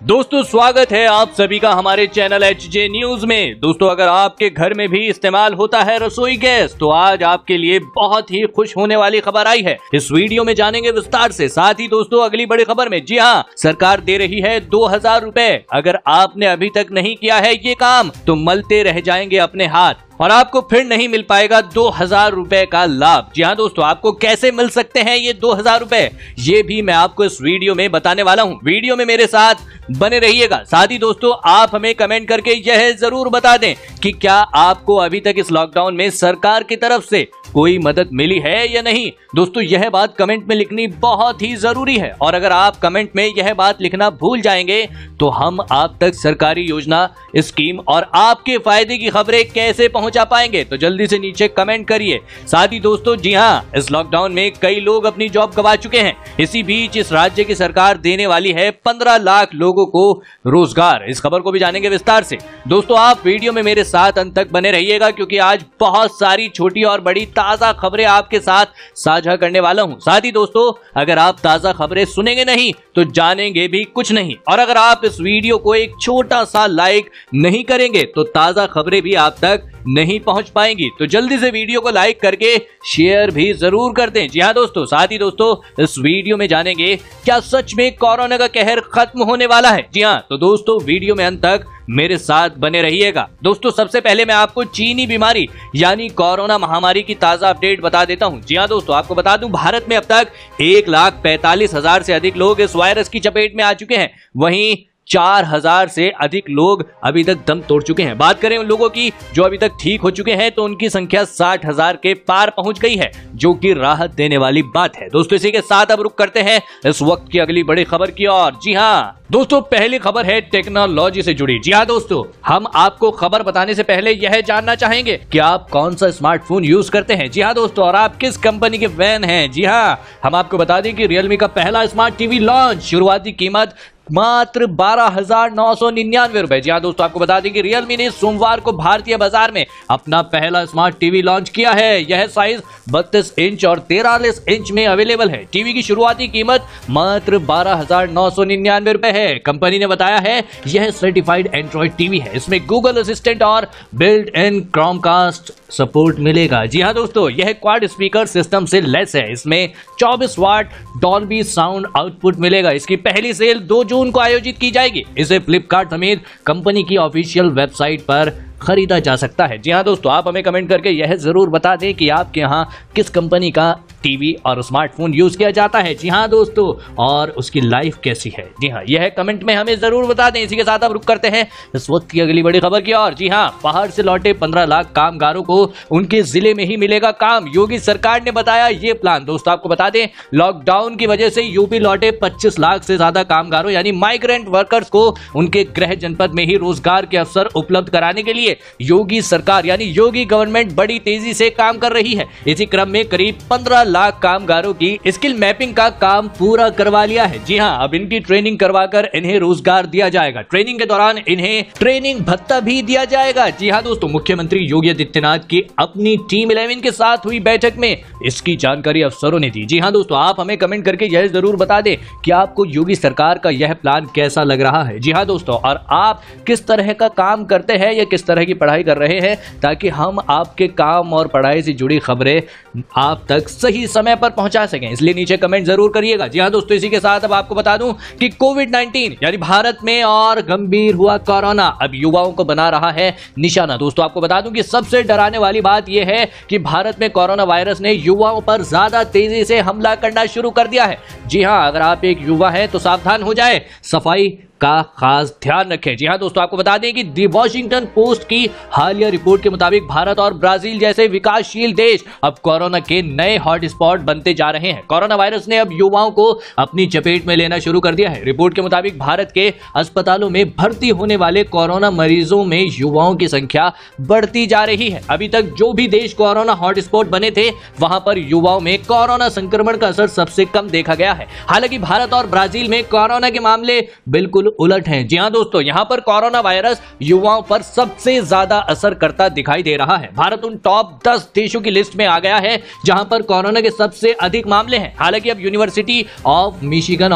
दोस्तों स्वागत है आप सभी का हमारे चैनल HJ न्यूज में। दोस्तों अगर आपके घर में भी इस्तेमाल होता है रसोई गैस तो आज आपके लिए बहुत ही खुश होने वाली खबर आई है। इस वीडियो में जानेंगे विस्तार से। साथ ही दोस्तों अगली बड़ी खबर में, जी हाँ, सरकार दे रही है 2000 रुपए। अगर आपने अभी तक नहीं किया है ये काम तो मलते रह जाएंगे अपने हाथ और आपको फिर नहीं मिल पाएगा 2000 रुपए का लाभ। जी हाँ दोस्तों, आपको कैसे मिल सकते हैं ये 2000 रुपए, ये भी मैं आपको इस वीडियो में बताने वाला हूँ। वीडियो में मेरे साथ बने रहिएगा। साथ ही दोस्तों आप हमें कमेंट करके यह जरूर बता दें कि क्या आपको अभी तक इस लॉकडाउन में सरकार की तरफ से कोई मदद मिली है या नहीं। दोस्तों यह बात कमेंट में लिखनी बहुत ही जरूरी है और अगर आप कमेंट में यह बात लिखना भूल जाएंगे तो हम आप तक सरकारी योजना, स्कीम और आपके फायदे की खबरें कैसे पहुंचा पाएंगे। तो जल्दी से नीचे कमेंट करिए। साथ ही दोस्तों जी हाँ, इस लॉकडाउन में कई लोग अपनी जॉब गंवा चुके हैं। इसी बीच इस राज्य की सरकार देने वाली है 15 लाख लोगों को रोजगार। इस खबर को भी जानेंगे विस्तार से। दोस्तों आप वीडियो में मेरे साथ अंत तक बने रहिएगा क्योंकि आज बहुत सारी छोटी और बड़ी ताजा खबरें आपके साथ साझा करने वाला हूं। साथ ही दोस्तों अगर आप ताजा खबरें सुनेंगे नहीं तो जानेंगे भी कुछ नहीं और अगर आप इस वीडियो को एक छोटा सा लाइक नहीं करेंगे तो ताजा खबरें भी आप तक नहीं पहुंच पाएंगी। तो जल्दी से वीडियो को लाइक करके शेयर भी जरूर कर दें। जी हाँ दोस्तों, साथ ही दोस्तों इस वीडियो में जानेंगे क्या सच में कोरोना का कहर खत्म होने वाला है। जी हाँ, तो दोस्तों वीडियो में अंत तक मेरे साथ बने रहिएगा। दोस्तों सबसे पहले मैं आपको चीनी बीमारी यानी कोरोना महामारी की ताजा अपडेट बता देता हूं। जी हाँ दोस्तों, आपको बता दूं भारत में अब तक 1,45,000 से अधिक लोग इस वायरस की चपेट में आ चुके हैं। वहीं 4000 से अधिक लोग अभी तक दम तोड़ चुके हैं। बात करें उन लोगों की जो अभी तक ठीक हो चुके हैं तो उनकी संख्या 60,000 के पार पहुंच गई है, जो कि राहत देने वाली बात है। दोस्तों इसी के साथ अब रुक करते हैं इस वक्त की अगली बड़ी खबर की ओर। जी हाँ दोस्तों, पहली खबर है टेक्नोलॉजी से जुड़ी। जी हाँ दोस्तों, हम आपको खबर बताने से पहले यह जानना चाहेंगे कि आप कौन सा स्मार्टफोन यूज करते हैं। जी हाँ दोस्तों, और आप किस कंपनी के फैन हैं। जी हाँ, हम आपको बता दें कि रियलमी का पहला स्मार्ट टीवी लॉन्च, शुरुआती कीमत मात्र 12,999 रुपए। जी हाँ दोस्तों, आपको बता दें कि रियलमी ने सोमवार को भारतीय बाजार में अपना पहला स्मार्ट टीवी लॉन्च किया है। यह साइज 32 इंच और 43 इंच में अवेलेबल है। टीवी की शुरुआती कीमत मात्र 12,999 रुपए है। कंपनी ने बताया है यह सर्टिफाइड एंड्रॉइड टीवी है। इसमें गूगल असिस्टेंट और बिल्ट इन क्रोमकास्ट सपोर्ट मिलेगा। जी हाँ दोस्तों, यह क्वाड स्पीकर सिस्टम से लेस है। इसमें 24 वाट डॉल्बी साउंड आउटपुट मिलेगा। इसकी पहली सेल 2 जून को आयोजित की जाएगी। इसे फ्लिपकार्ट समेत कंपनी की ऑफिशियल वेबसाइट पर खरीदा जा सकता है। जी हाँ दोस्तों, आप हमें कमेंट करके यह जरूर बता दें कि आपके यहाँ किस कंपनी का टीवी और स्मार्टफोन यूज किया जाता है। जी हाँ दोस्तों, और उसकी लाइफ कैसी है। जी हाँ, यह कमेंट में हमें जरूर बता दें। इसी के साथ अब रुक करते हैं इस वक्त की अगली बड़ी खबर की ओर। जी हाँ, बाहर से लौटे 15 लाख कामगारों को उनके जिले में ही मिलेगा काम। योगी सरकार ने बताया ये प्लान। दोस्तों आपको बता दें लॉकडाउन की वजह से यूपी लौटे 25 लाख से ज्यादा कामगारों यानी माइग्रेंट वर्कर्स को उनके गृह जनपद में ही रोजगार के अवसर उपलब्ध कराने के लिए योगी सरकार यानी योगी गवर्नमेंट बड़ी तेजी से काम कर रही है। इसी क्रम में करीब 15 लाख कामगारों की स्किल मैपिंग का काम पूरा करवा लिया है। जी हां, अब इनकी ट्रेनिंग करवाकर इन्हें रोजगार दिया जाएगा। ट्रेनिंग के दौरान इन्हें ट्रेनिंग भत्ता भी दिया जाएगा। जी हां दोस्तों, मुख्यमंत्री योगी आदित्यनाथ की अपनी टीम 11 के साथ हुई बैठक में इसकी जानकारी अफसरों ने दी। जी हां दोस्तों, आप हमें कमेंट करके यह जरूर बता दें कि आपको योगी सरकार का यह प्लान कैसा लग रहा है। जी हां दोस्तों, और आप किस तरह का काम करते हैं या किस तरह की पढ़ाई कर रहे हैं ताकि हम आपके काम और पढ़ाई से जुड़ी खबरें आप तक सही समय पर पहुंचा सकें। इसलिए नीचे कमेंट जरूर करिएगा। जी हां दोस्तों, इसी के साथ अब आपको बता दूं कि कोविड-19 यानी भारत में और गंभीर हुआ कोरोना अब युवाओं को बना रहा है निशाना। दोस्तों आपको बता दूं कि सबसे डराने वाली बात यह है कि भारत में कोरोना वायरस ने युवाओं पर ज्यादा तेजी से हमला करना शुरू कर दिया है। जी हां, अगर आप एक युवा हैं तो सावधान हो जाए, सफाई का खास ध्यान रखें। जी हां दोस्तों, आपको बता दें कि दी वॉशिंगटन पोस्ट की हालिया रिपोर्ट के मुताबिक भारत और ब्राजील जैसे विकासशील देश अब कोरोना के नए हॉटस्पॉट बनते जा रहे हैं। कोरोना वायरस ने अब युवाओं को अपनी चपेट में लेना शुरू कर दिया है। रिपोर्ट के मुताबिक भारत के अस्पतालों में भर्ती होने वाले कोरोना मरीजों में युवाओं की संख्या बढ़ती जा रही है। अभी तक जो भी देश कोरोना हॉटस्पॉट बने थे वहां पर युवाओं में कोरोना संक्रमण का असर सबसे कम देखा गया है। हालांकि भारत और ब्राजील में कोरोना के मामले बिल्कुल उलट हैं। जी हां दोस्तों, यहां पर कोरोना वायरस युवाओं पर सबसे ज्यादा असर करता दिखाई दे रहा है। भारत उन टॉप 10 देशों की लिस्ट में आ गया है जहां पर कोरोना के सबसे अधिक मामले हैं। हालांकि अब यूनिवर्सिटी ऑफ मिशिगन और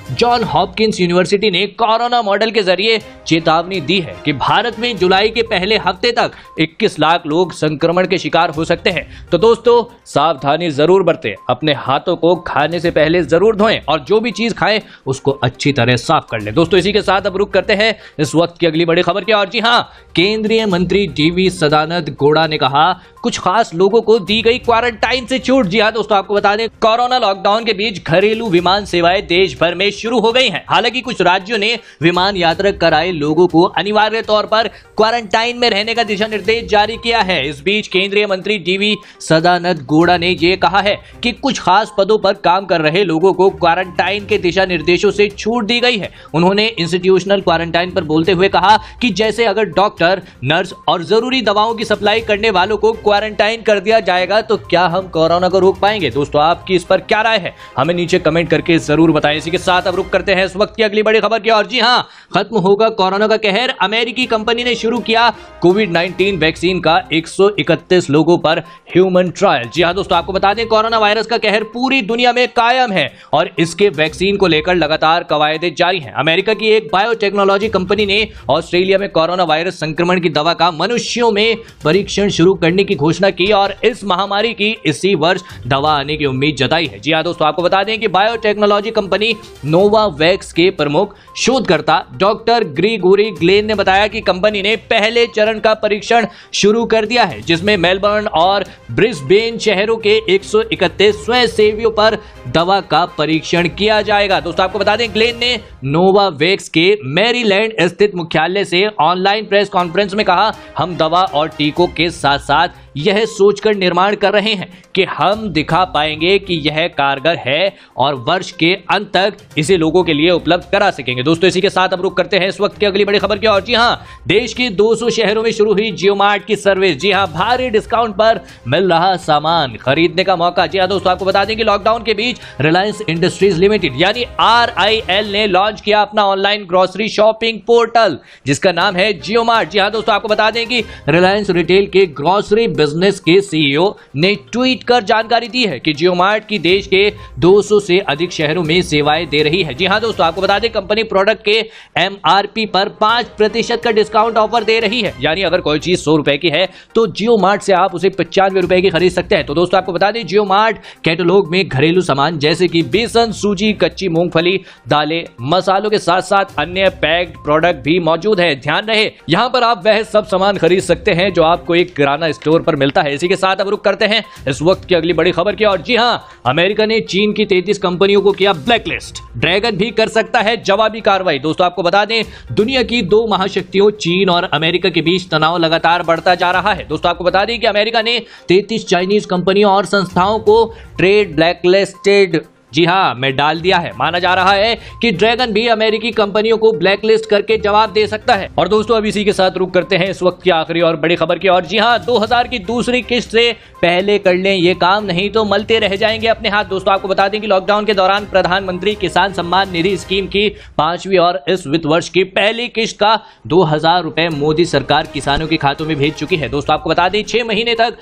जॉन हॉपकिंस यूनिवर्सिटी ने कोरोना मॉडल के जरिए चेतावनी दी है कि भारत में जुलाई के पहले हफ्ते तक 21 लाख लोग संक्रमण के शिकार हो सकते हैं। तो दोस्तों सावधानी जरूर बरतें, अपने हाथों को खाने से पहले जरूर धोएं और जो भी चीज खाएं उसको अच्छी तरह साफ कर लें। दोस्तों इसी के साथ अब रुक करते हैं इस वक्त की अगली बड़ी खबर की। और जी हां, केंद्रीय मंत्री डीवी सदानंद गौड़ा ने कहा कुछ खास लोगों को दी गई क्वारंटाइन से छूट। जी हां दोस्तों, आपको बता दें कोरोना लॉकडाउन के बीच घरेलू विमान सेवाएं देश भर में शुरू हो गई हैं। हालांकि कुछ राज्यों ने विमान यात्रा कराए लोगों को अनिवार्य तौर पर क्वारंटाइन में रहने का दिशा निर्देश जारी किया है। इस बीच केंद्रीय मंत्री डीवी सदानंद गौड़ा ने यह कहा है कि कुछ खास पदों पर काम कर रहे लोगों को क्वारंटाइन के दिशा निर्देशों से छूट दी गई है। उन्होंने इंस्टीट्यूशनल क्वारंटाइन पर बोलते हुए कहा कि जैसे अगर डॉक्टर, नर्स और जरूरी दवाओं की सप्लाई करने वालों को क्वारंटाइन कर दिया जाएगा तो क्या हम कोरोना को रोक पाएंगे। दोस्तों आपकी इस पर क्या राय है, हमें नीचे कमेंट करके जरूर बताएं। इसी के साथ अब रुक करते हैं इस वक्त की अगली बड़ी खबर की। और जी हां, खत्म होगा कोरोना का कहर। अमेरिकी कंपनी ने शुरू किया कोविड-19 वैक्सीन का 131 लोगों पर ह्यूमन ट्रायल। जी हां दोस्तों, आपको बता दें कोरोना वायरस का कहर पूरी दुनिया में कायम है और इसके वैक्सीन को लेकर लगातार कवायदे जारी हैं। अमेरिका की एक बायोटेक्नोलॉजी कंपनी ने ऑस्ट्रेलिया में कोरोना वायरस संक्रमण की दवा का मनुष्यों में परीक्षण शुरू करने की घोषणा की और इस महामारी की इसी वर्ष दवा आने की उम्मीद जताई है। जी हां दोस्तों, आपको बता दें कि बायोटेक्नोलॉजी कंपनी नोवावैक्स के प्रमुख शोधकर्ता डॉक्टर ग्रीगोरी ग्लेन ने बताया कि कंपनी ने पहले चरण का परीक्षण शुरू कर दिया है, जिसमें मेलबर्न और ब्रिस्बेन शहरों के 131 स्वयंसेवियों पर दवा का परीक्षण किया जाएगा। दोस्तों आपको बता दें ग्लेन ने नोवावैक्स के मैरीलैंड स्थित मुख्यालय से ऑनलाइन प्रेस कॉन्फ्रेंस में कहा, हम दवा और टीकों के साथ साथ यह सोचकर निर्माण कर रहे हैं कि हम दिखा पाएंगे कि यह कारगर है और वर्ष के अंत तक इसे लोगों के लिए उपलब्ध करा सकेंगे। दोस्तों इसी के साथ अब रुक करते हैं इस वक्त की अगली बड़ी खबर की। और जी हां, देश के 200 शहरों में शुरू हुई जियो मार्ट की सर्विस। जी हां, भारी डिस्काउंट पर मिल रहा सामान खरीदने का मौका। जी हां दोस्तों, आपको बता दें कि लॉकडाउन के बीच रिलायंस इंडस्ट्रीज लिमिटेड यानी RIL ने लॉन्च किया अपना ऑनलाइन ग्रोसरी शॉपिंग पोर्टल जिसका नाम है जियो मार्ट। जी हां दोस्तों, आपको बता दें कि रिलायंस रिटेल के ग्रोसरी बिजनेस के CEO ने ट्वीट कर जानकारी दी है कि जियो मार्ट की देश के 200 से अधिक शहरों में सेवाएं दे रही है। जी हां दोस्तों, आपको बता दें कंपनी प्रोडक्ट के MRP पर 5% का डिस्काउंट ऑफर दे रही है। यानी अगर कोई चीज 100 रुपए की है तो जियो मार्ट से आप उसे 95 रुपए की खरीद सकते हैं। तो दोस्तों आपको बता दें जियो मार्ट कैटलॉग में घरेलू सामान जैसे कि बेसन, सूजी, कच्ची मूंगफली, दालें, मसालों के साथ साथ अन्य पैक्ड प्रोडक्ट भी मौजूद है। ध्यान रहे यहां पर आप वह सब सामान खरीद सकते हैं जो आपको एक किराना स्टोर पर मिलता है। इसी के साथ अब रुक करते हैं इस वक्त की अगली बड़ी खबर की। और जी हां, अमेरिका ने चीन की 33 कंपनियों को किया ब्लैकलिस्ट। ड्रैगन भी कर सकता है जवाबी कार्रवाई। दोस्तों आपको बता दें दुनिया की दो महाशक्तियों चीन और अमेरिका के बीच तनाव लगातार बढ़ता जा रहा है। दोस्तों आपको बता दें कि अमेरिका ने 33 चाइनीज कंपनियों और संस्थाओं को ट्रेड ब्लैकलिस्टेड जी हां में डाल दिया है। माना जा रहा है कि ड्रैगन भी अमेरिकी कंपनियों को ब्लैकलिस्ट करके जवाब दे सकता है। और दोस्तों अब इसी के साथ रुक करते हैं इस वक्त की आखिरी और बड़ी खबर की। और जी हां, 2000 की दूसरी किस्त से पहले कर लें ये काम, नहीं तो मलते रह जाएंगे अपने हाथ। दोस्तों आपको बता दें कि लॉकडाउन के दौरान प्रधानमंत्री किसान सम्मान निधि स्कीम की 5वीं और इस वित्त वर्ष की पहली किस्त का 2000 रुपए मोदी सरकार किसानों के खातों में भेज चुकी है। दोस्तों आपको बता दें 6 महीने तक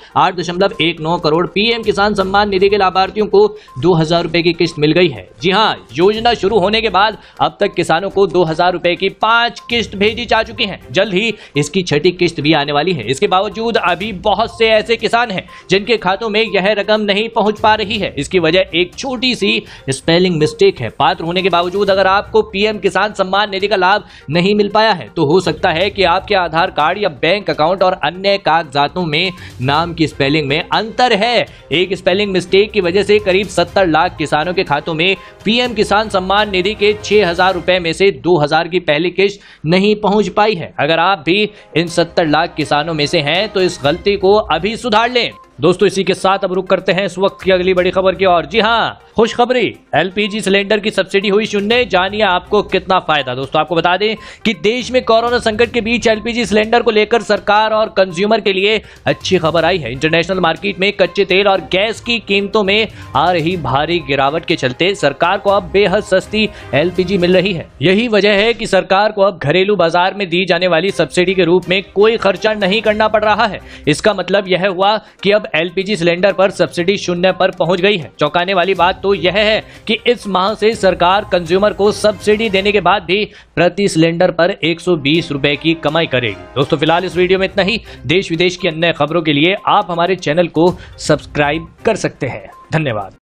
8.19 करोड़ PM किसान सम्मान निधि के लाभार्थियों को 2000 रुपए की किस्त मिल गई है। जी हां, योजना शुरू होने के बाद अब तक किसानों को 2000 रुपए की 5 किस्त भेजी जा चुकी हैं। जल्द ही इसकी 6ठी किस्त भी आने वाली है। इसके बावजूद अभी बहुत से ऐसे किसान हैं जिनके खातों में यह रकम नहीं पहुंच पा रही है। इसकी वजह एक छोटी सी स्पेलिंग मिस्टेक है। पात्र होने के बावजूद अगर आपको PM किसान सम्मान निधि का लाभ नहीं मिल पाया है तो हो सकता है कि आपके आधार कार्ड या बैंक अकाउंट और अन्य कागजातों में नाम की स्पेलिंग में अंतर है। एक स्पेलिंग मिस्टेक की वजह से करीब 70 लाख किसानों के खातों में PM किसान सम्मान निधि के 6000 रुपए में से 2000 की पहली किस्त नहीं पहुंच पाई है। अगर आप भी इन 70 लाख किसानों में से हैं तो इस गलती को अभी सुधार लें। दोस्तों इसी के साथ अब रुक करते हैं इस वक्त की अगली बड़ी खबर की। और जी हां, खुशखबरी, LPG सिलेंडर की सब्सिडी हुई शून्य। जानिए आपको कितना फायदा। दोस्तों आपको बता दें कि देश में कोरोना संकट के बीच LPG सिलेंडर को लेकर सरकार और कंज्यूमर के लिए अच्छी खबर आई है। इंटरनेशनल मार्केट में कच्चे तेल और गैस की कीमतों में आ रही भारी गिरावट के चलते सरकार को अब बेहद सस्ती LPG मिल रही है। यही वजह है कि सरकार को अब घरेलू बाजार में दी जाने वाली सब्सिडी के रूप में कोई खर्चा नहीं करना पड़ रहा है। इसका मतलब यह हुआ कि अब अब एलपीजी सिलेंडर पर सब्सिडी 0 पर पहुंच गई है। चौंकाने वाली बात तो यह है कि इस माह से सरकार कंज्यूमर को सब्सिडी देने के बाद भी प्रति सिलेंडर पर 120 रुपए की कमाई करेगी। दोस्तों फिलहाल इस वीडियो में इतना ही। देश विदेश की अन्य खबरों के लिए आप हमारे चैनल को सब्सक्राइब कर सकते हैं। धन्यवाद।